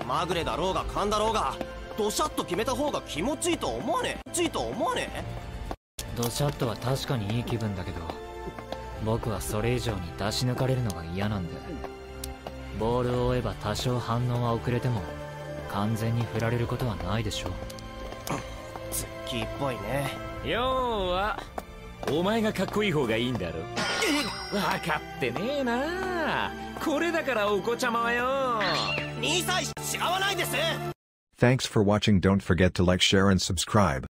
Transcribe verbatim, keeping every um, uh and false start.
まぐれだろうが勘だろうがドシャッと決めた方が気持ちいいと思わねえ。ちいと思わねえ。 ドシャッとは確かにいい気分だけど、僕はそれ以上に出し抜かれるのが嫌なんで。ボールを追えば多少反応は遅れても完全に振られることはないでしょう。 ツッキーっぽいね。 要はお前がかっこいい方がいいんだろ。分かってねえな。これだからお子ちゃまはよ。 にさい違わないです。 Thanks for watching. Don't forget to like, share and subscribe.